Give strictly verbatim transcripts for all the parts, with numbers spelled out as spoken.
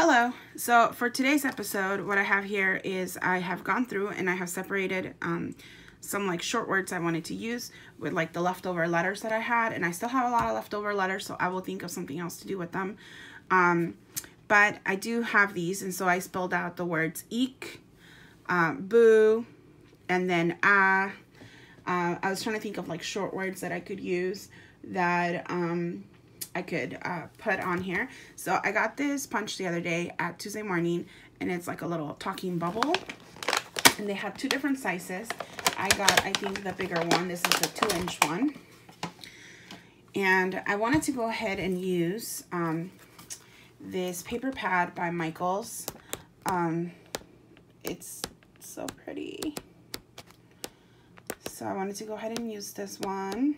Hello. So for today's episode, what I have here is I have gone through and I have separated um, some like short words I wanted to use with like the leftover letters that I had, and I still have a lot of leftover letters, so I will think of something else to do with them. Um, but I do have these, and so I spelled out the words eek, um, boo, and then ah. Uh, I was trying to think of like short words that I could use that um, I could uh, put on here. So I got this punch the other day at Tuesday Morning, and it's like a little talking bubble, and they have two different sizes. I got, I think, the bigger one. This is the two inch one, and I wanted to go ahead and use um, this paper pad by Michaels. Um, it's so pretty. So I wanted to go ahead and use this one.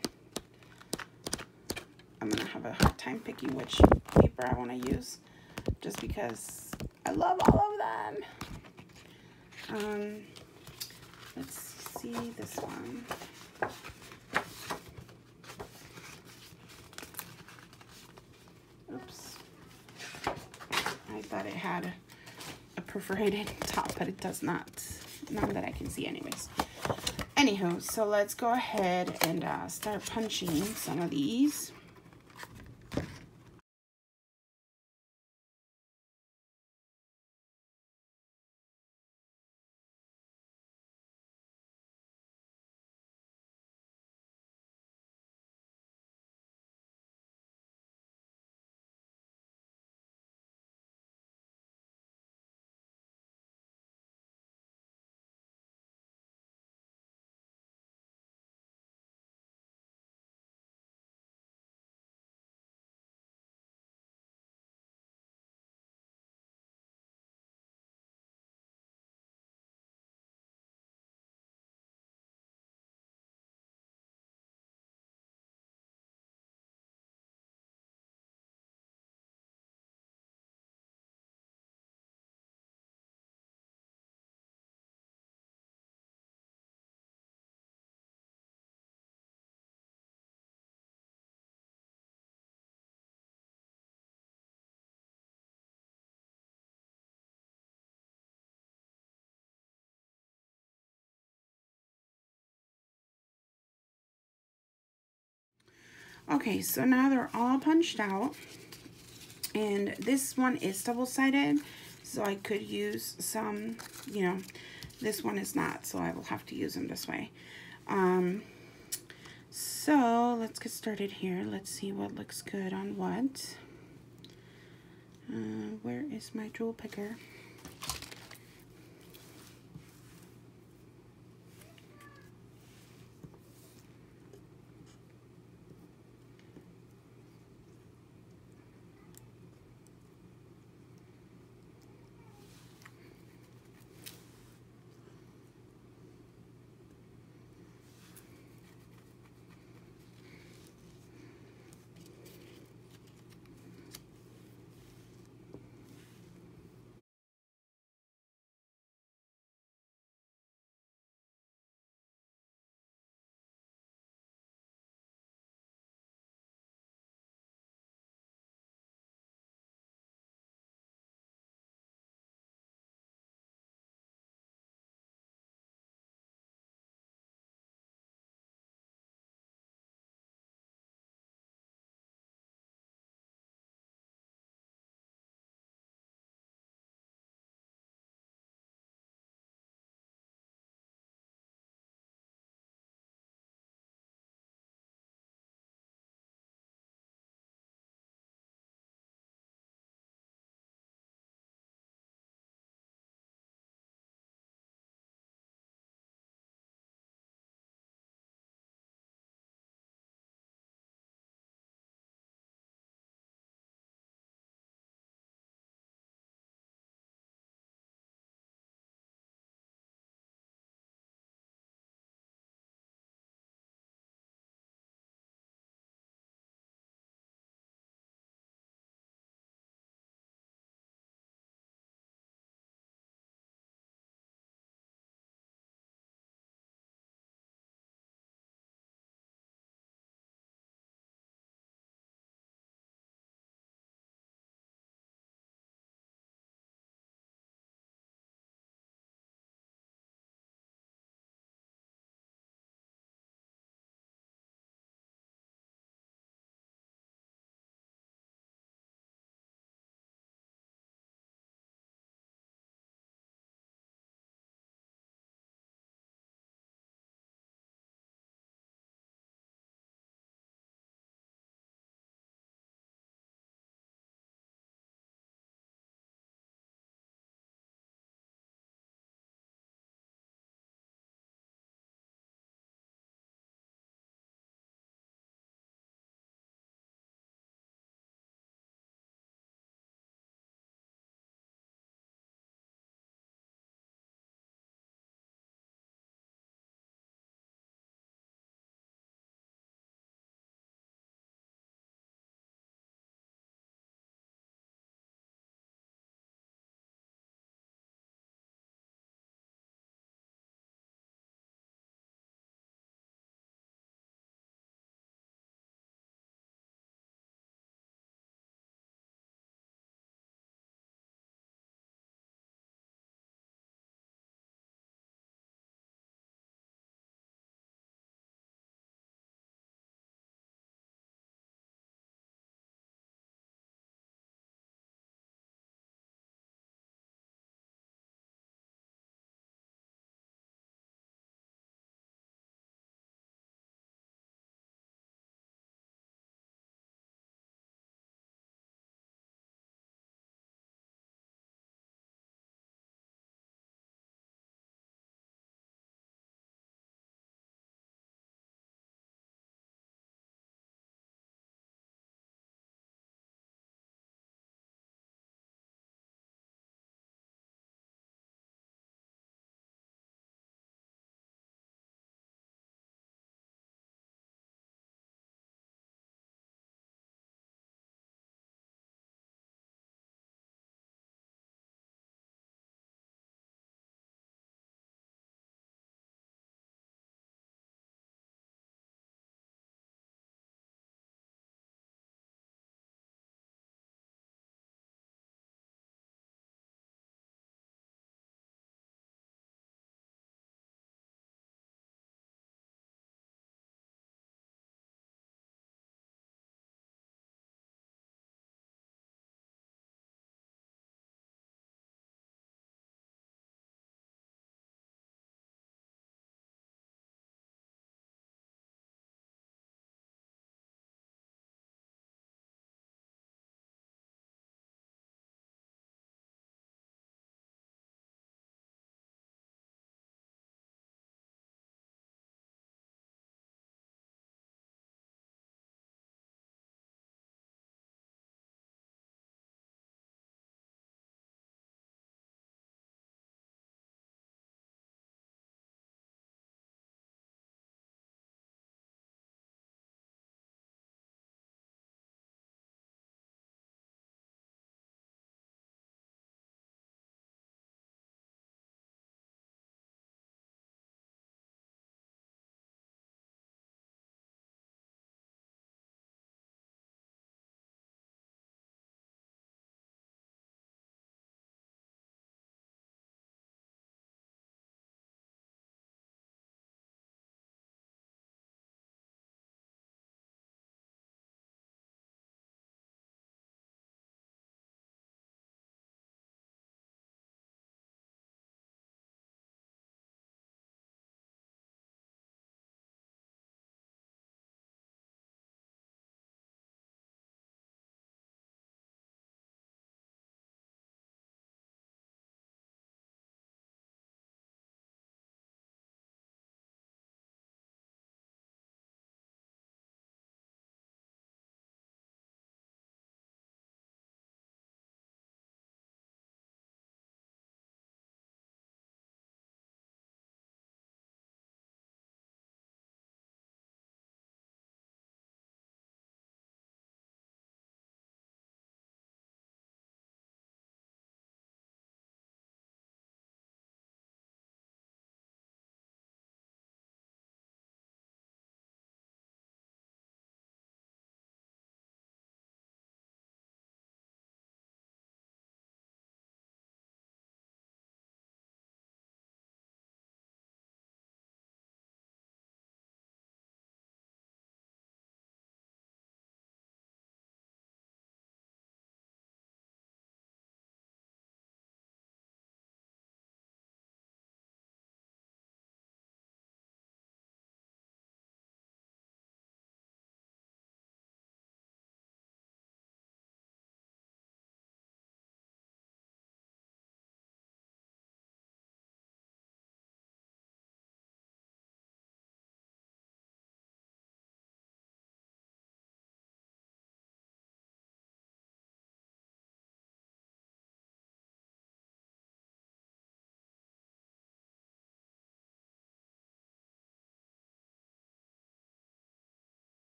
I'm gonna have a hard time picking which paper I want to use, just because I love all of them. Um, let's see this one. Oops. I thought it had a perforated top, but it does not. None that I can see anyways. Anywho, so let's go ahead and uh, start punching some of these. Okay, so now they're all punched out, and this one is double-sided, so I could use some, you know, this one is not, so I will have to use them this way. Um, so let's get started here. Let's see what looks good on what. Uh, where is my jewel picker?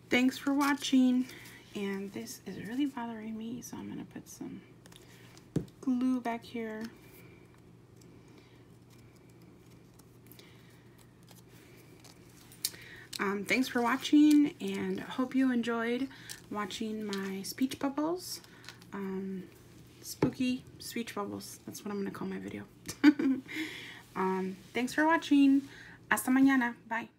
thanks for watching. And this is really bothering me, so I'm going to put some glue back here. Um, thanks for watching, and hope you enjoyed watching my speech bubbles. Um, spooky speech bubbles. That's what I'm going to call my video. um, thanks for watching. Hasta mañana. Bye.